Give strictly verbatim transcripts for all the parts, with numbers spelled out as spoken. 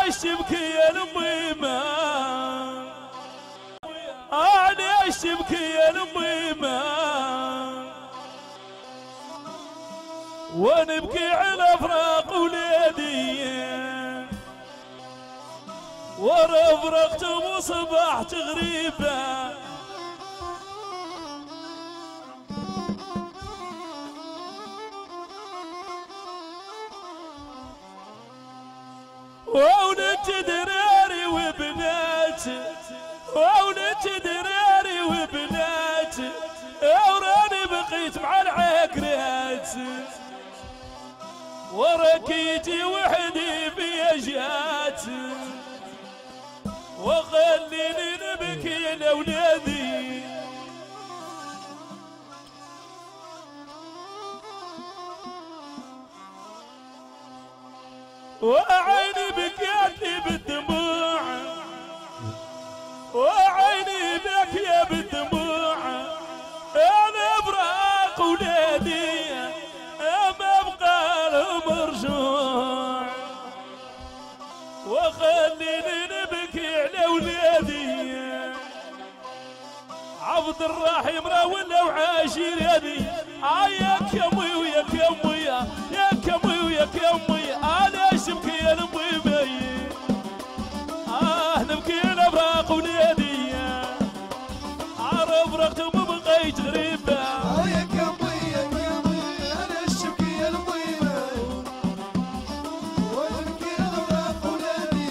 الشبكية الميمة أنا الشبكية الميمة ونبكي على فراق ولادي ورفرقت وصبحت غريبة وولدت دراري وبنات وولدت دراري وبنات وراني بقيت مع العكرات وركيتي وحدي بيا جات وخليني نبكي لأولادي وعيني بكيتني بالدموع وعيني بكيا بالدموع انا فراق ولادي ما بقى لهم رجوع وخليني نبكي على ولادي عبد الرحيم راه ولا وعاشراني آه ياك يا امي وياك يا امي ياك يا امي وياك يا امي انا شبكي يا المي اه نبكي على فراق ولادي عرف رقت وما بقيت غريبه آه ياك يا امي ياك يا امي انا شبكي يا المي ونبكي على فراق ولادي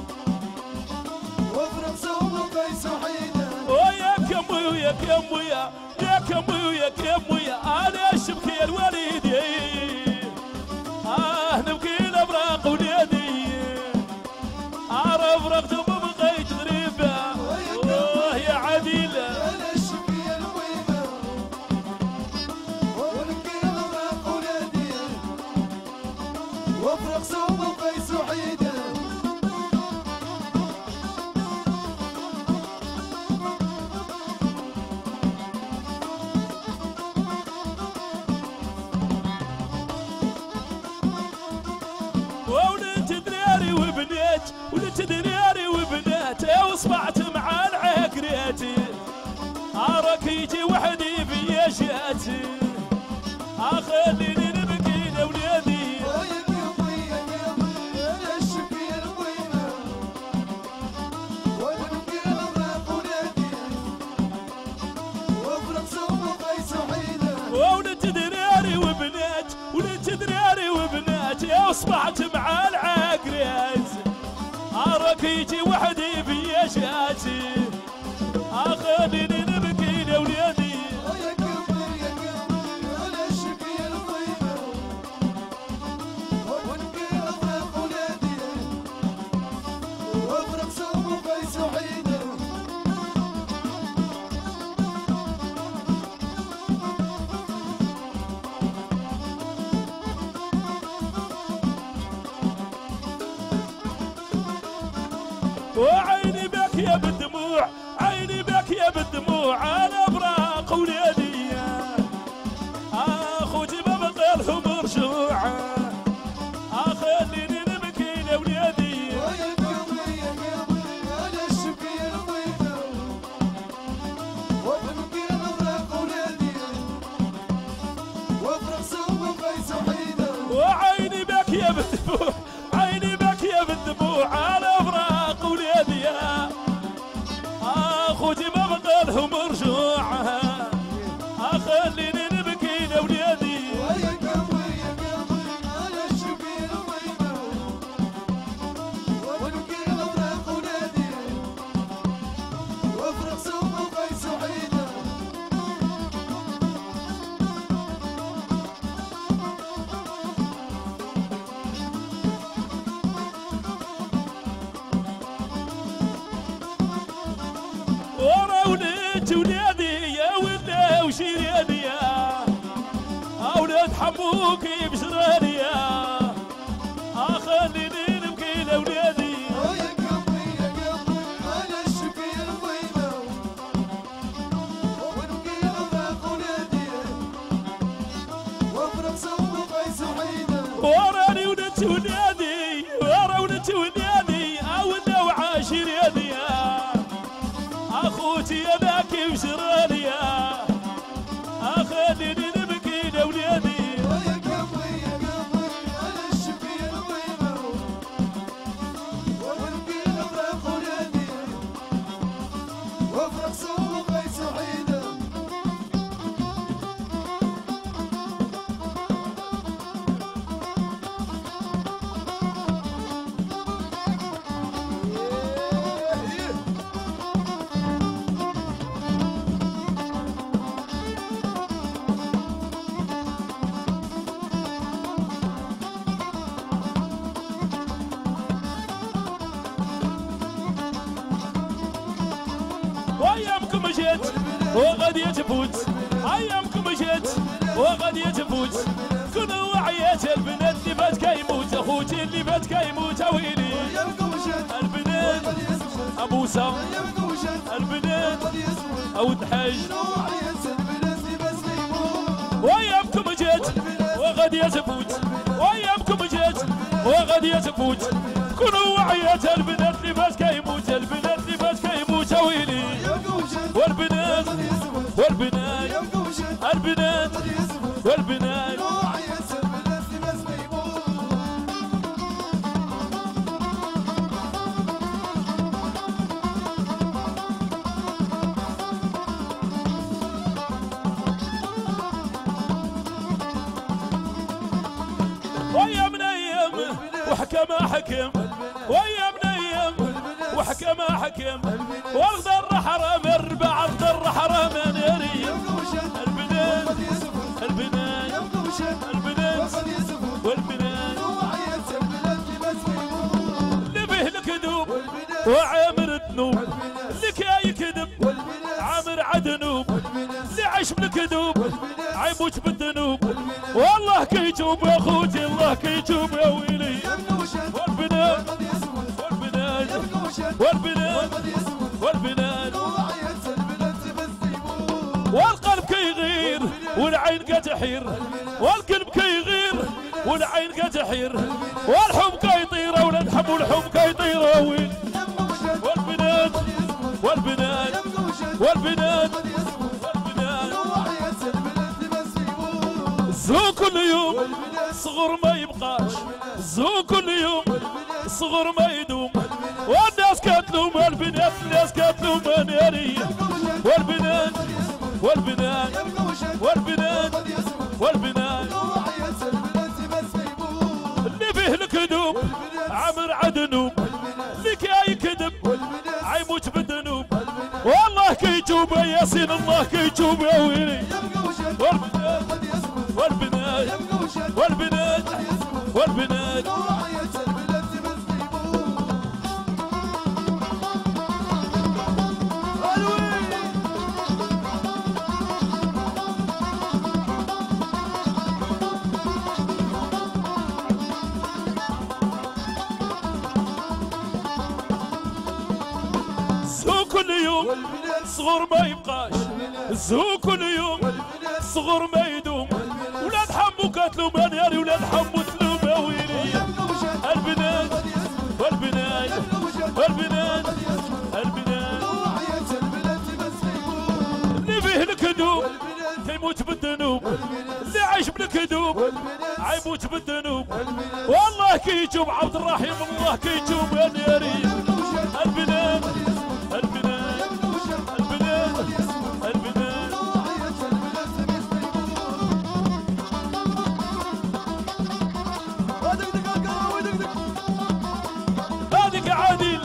وفرق صوب قيس وحيده وياك يا امي وياك يا امي ياك يا امي وياك يا امي انا شبكي الوالدي اه نبكي لفراق ولادي عرف رقت وما بقيت غريبه اوه يا عديله انا شبكي يا المي ونبكي على فراق ولادي وفرق صوب قيس وحيده وولدت دراري وبنات ولدت دراري وبنات وصبعت مع العكرات ركيتي وحدي في جاتي خليني نبكي لولادي وياك يا امي ياك يا امي انا شبكي يا المي ونبكي على فراق ولادي وفرق صوب قيس وحيده وولدت دراري وبنات ولدت دراري وبنات وصبعت مع العكرات ركيتي وحدي في جاتي خليني نبكي لولادي وياك يا امي ياك يا امي انا شبكي يا المي ونبكي على فراق ولادي وفرق صوب قيس وحيده وعيني باكية بالدموع عيني باكية بالدموع انا فراق ولادي اخوتي ما بقى لهم رجوع خليني نبكي لولادي وياك يا امي ياك يا امي انا شبكي يا المي ونبكي على فراق ولادي وفرق صوب قيس وحيده وعيني باكية بالدموع عيني باكية بالدموع انا فراق ولادي اخوتي ما بقى لهم رجوع خليني نبكي لولادي وياك يا امي ياك يا امي انا شبكي يا المي ونبكي على فراق ولادي وفرق صوب قيس وحيده ورا ولدت ولادي يا ولا وشيراني اولاد حموكي بشرانية خليني نبكي لولادي وياك يا امي ياك يا امي انا شبكي يا المي ونبكي على فراق ولادي وفرق صوب قيس وحيده وراني ولدت ولادي ورا ولدت ولادي وغادي تفوت ايامكم جات وغادي تفوت كونوا وعيات البنات اللي فات كيموت اخوتي اللي فات كيموت ويلي البنات ابوسه البنات اود حاج وايامكم جات وغادي تفوت وايامكم جات وغادي تفوت كونوا وعيات البنات اللي فات كيموت البنات اللي فات كيموت ويلي والبنات والبنات البنات والبنات ويا من ايام وحكم حكم ويا من ايام وحكم حكم والغدر حرام الربع الغدر حرام ناري البنات البنات البنات والبنات اللي به الكذوب وعامر الذنوب اللي كاي كذب عامر عدنوب اللي عايش بالكذوب عيموت بالذنوب والله كيتوب يا خوتي الله كيتوب يا ويلي والبنات والبنات والبنات والبنات والقلب كيغير والعين كتحير والقلب كيغير والعين كتحير والحب كيطير ولاد حب والحب كيطير يا ويلي والبنات والبنات والبنات زو كل يوم صغر ما يبقاش زو كل يوم صغر ما يدوم والناس كتلوم البنات الناس كتلوم ناري والبنات والبنات والبنات والبنات اللي فيه الكذوب عامر عدنوب اللي كاي كذب عيموت بالذنوب والله كيتوب يا ياسين الله كيتوب يا ويلي والبنات والبنات والبنات والبنات زو كل يوم صغر ما يبقاش زو كل يوم صغر ما يدوم ولاد حمو كتلوم ناري ولاد حمو تلوم يا ويلي البنات والبنات والبنات البنات اللي فيه الكذوب كيموت بالذنوب اللي عايش بالكذوب عيموت بالذنوب والله كيتوب عبد الرحيم الله كيتوب يا ناري البنات البنات البنات البنات هذيك عادل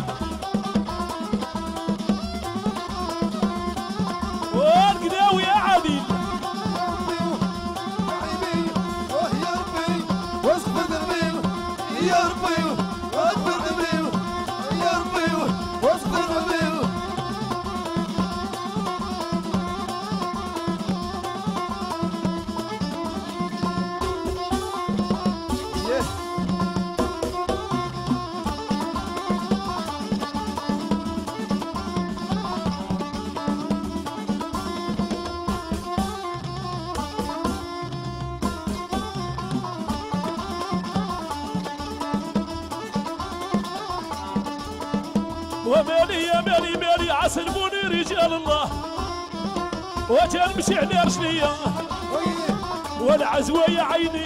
والقداوي يا عادل واصبر ذنبي يا ربي واصبر ذنبي يا ربي واصبر ذنبي ومالي يا مالي مالي عسلموني رجال الله وجا نمشي على رجليا والعزوة يا عيني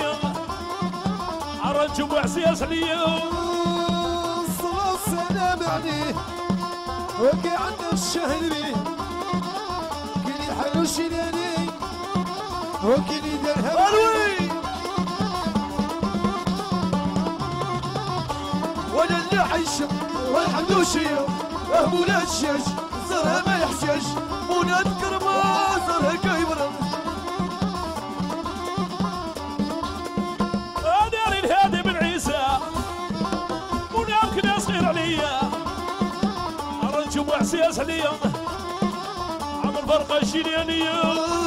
عرنجم وعساس عليا الصلاة السلام عليه وكي عندنا الشهري كيني حلو شيلاني وكيني دارها الوي ولا اللي عايشة والحمد وشيا مولا الشاش زرها ما يحشاش مولا الكرمة زرها كيبرد انا الهادي بن عيسى مولا كنا صغير عليا عرنجم وعساس عليا عمر فرقة شيلانية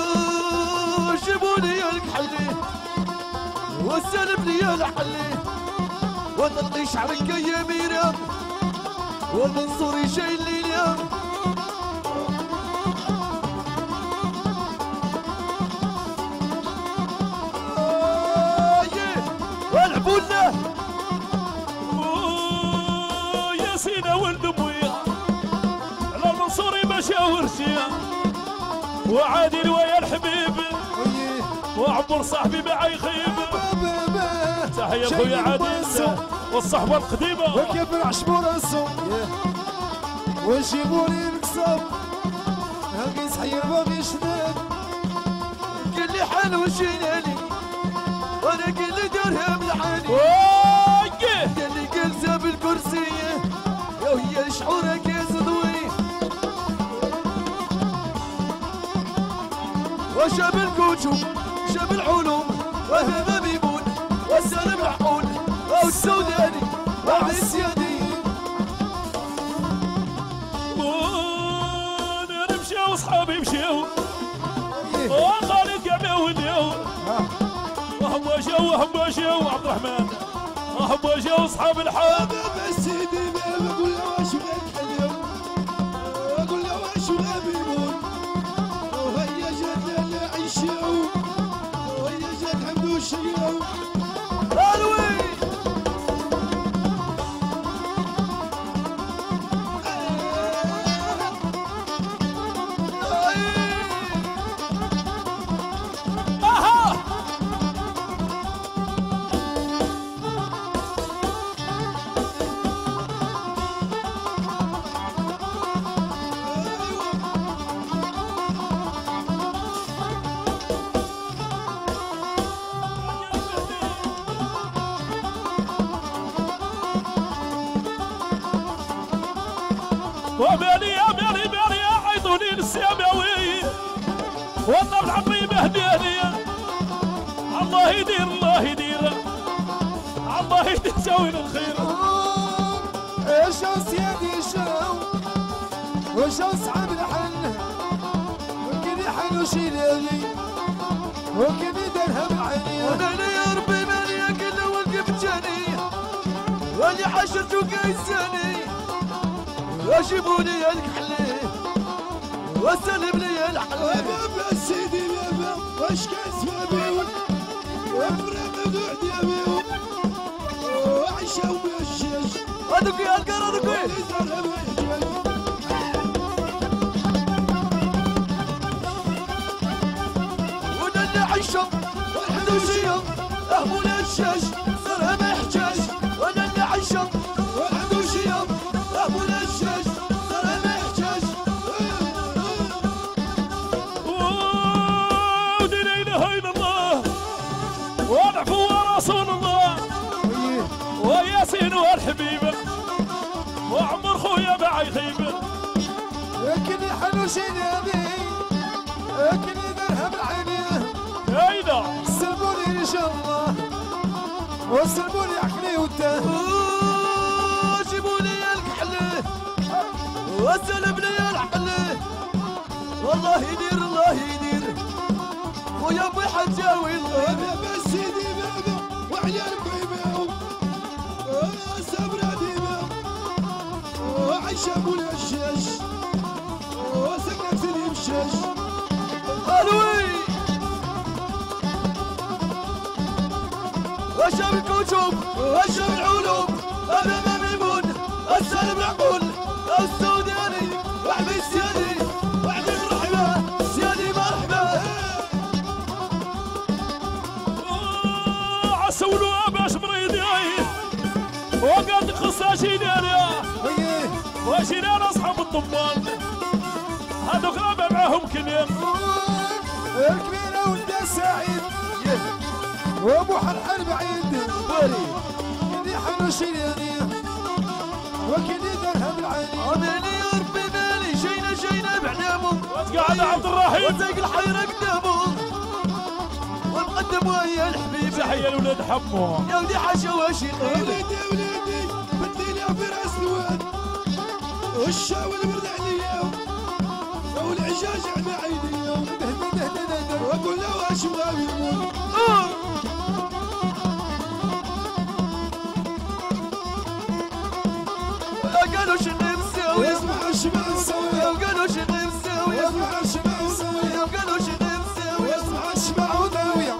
جيبوا لي الكحلي والسلم لي الحلي وطلقي شعرك يا ميرام والمنصوري شايل لي اليوم والعبوا له يا سينا ولد امويا على المنصوري مشاور شيا وعادل ويا الحبيب وعمر صاحبي ما يخيب تحية خويا عادل والصحبة القديمة وكيف العشبور الصوم وجيبوني الكسب هاكي صحير باغي شداد قال لي حلو شيلاني وانا قال لي درهم الحالي قال لي جلسة بالكرسي يا وهي شعورك يا زدوي وشاب الكوتشو شاب العلوم وهذا ميمون والسلام معقول او السوداني وعلى السيادي وانا مشاو صحابي مشاو وخالد كعبه وديو وهم جاو وهم جاو عبد الرحمن وهم جاو اصحاب الحب بابا سيدي بابا قول له واش بك اليوم قول له واش ميمون وهي جات العشاو وهي جات حمد وشياو الوي ومالي يا مالي مالي عيطوني للسماوي والطبل عظيم هداني الله يدير الله يدير الله يدير سوي الخير ايش سيادي شاو وش اصحاب الحل وكل حل وشيلاني وكل درهم عيني وانا يا ربي مالي كله وقف جاني واللي حشرته قيساني وجيبوا لي الكحلي وسلم لي الحلي بابا سيدي بابا واش كاس يا بيون وفرا مدوع يا بيون وعشا ومشاش هذوك يا القر هذوك ودا اللي عشا والحمد وشيا اهمو الشاش صارها ما يحتاج ودا اللي عشا والحمد وشيا اهمو الشاش صارها ما يحتاج ودي لا اله الا الله والعفو رسول الله وياسين والحبيب وعمر خويا باع يخيب لكن حلو شيلاني لكن درهم العيني ايدا سلموني ان شاء الله وسلموني عقلي وتاه جيبوا لي الكحله وسلم لي الحله والله يدير الله يدير خويا ابو حجاوي بابا سيدي بابا وعيال بيباو صبر ديما وعيش ابو الهشاش وسكنت في المشاش الوي وشاب الكتب وشاب العلوم امام ميمون السلم العقول السوداني وعبي السيادي وعبي مرحبا سيادي مرحبا عسولوا باش مريضي وقعد خصاشي داريا وشيلان اصحاب الطمان هذوك رابع معاهم كلام الكبيرة ولد سعيد وابو حرحل بعيد كني حلو شيلاني وكني درهم العيني اماني يا ربي مالي جينا جينا بعلامو وتقعد عبد الرحيم وزاق الحيرة قدامو والمقدم ويا الحبيب تحية لولاد حمو يا ولدي حاشا واشي وليدي وليدي بدي لي في راس الواد والشاول ورد عليا والعجل شاجع بعيني واقول له واش بغاو يقول قالوا شنو مسوي اسمع شنو مسوي قالوا شنو مسوي اسمع شنو مسوي قالوا شنو مسوي اسمع شنو وداويه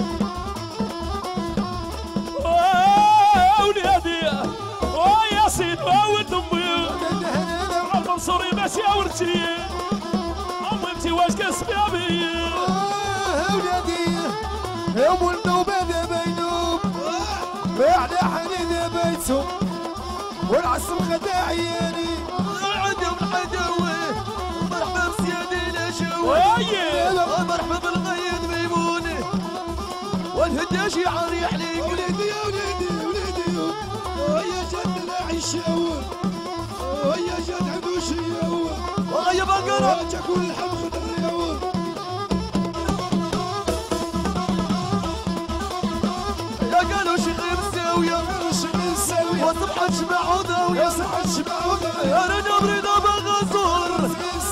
ولادي ويا سيد ولد امي المنصوري ماشي ورتي امتي واش كسبابي ولادي يا ولد وبدا بينهم على حنين بيتهم والعصم خدا عياني عندهم عدوه مرحبا بسيادي الاشواء مرحبا بالغيد ميمونه والهداشي عريح لي وليدي يا وليدي وليدي ويا جد العشاوه ويا جد عدوشي ويا بقره تاكل اللحم خضر يا يا قالوا شي غير مساويه وصبحت شبع وداوية وصبحت شبع وداوية يا رجب رضا بغزور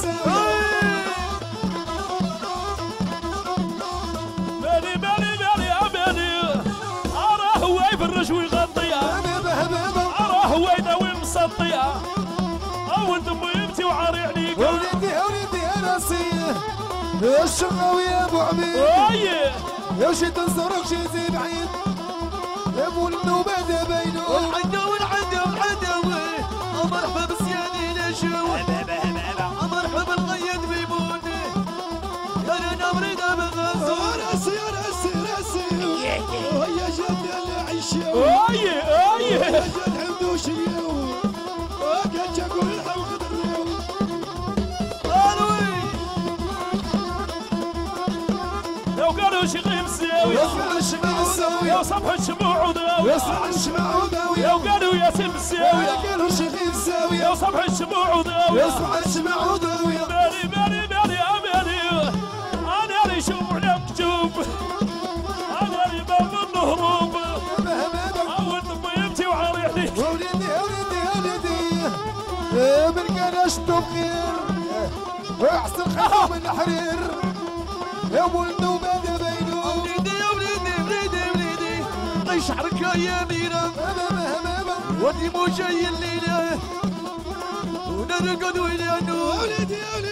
مالي مالي مالي يا مالي أراه هو يفرش ويغطيها أراه هو يداوي مسطيها أول دمو يمتي وعاري عليك وليدي وليدي أنا سيه يا الشقاوي يا أبو عبيد يا شي تنصرك شي زي بعيد يا ابو النوبه بينه والعدو العدو العدو مرحبا بسيادي الاشواء مرحبا بالغيد بيبونه يا انا مريضه بغزور راسي راسي راسي ويا جد العشاوي اي اي يا جد عندوش اليوم وقد تاكل اللحم خضر اليوم لو قالوا شي غير مساوي يا صبح الشموع وداوي يصبح الشمع وداوي لو قالوا يا سيف الساوي قالوا شي غير مساوي يا صبح الشموع وداوي يصبح الشمع وداوي مالي مالي مالي يا مالي انا اللي شموع مكتوب انا اللي باب الهروب اول دم يمتي وعاري عليك وليدي وليدي وليدي بالقناش بخير واحسن خير من الحرير يا ولد وبدا بينه وليدي يا وليدي وليدي وليدي طي شعرك يا ميرا ودي مو جاي الليله ونرقد ويلانو وليدي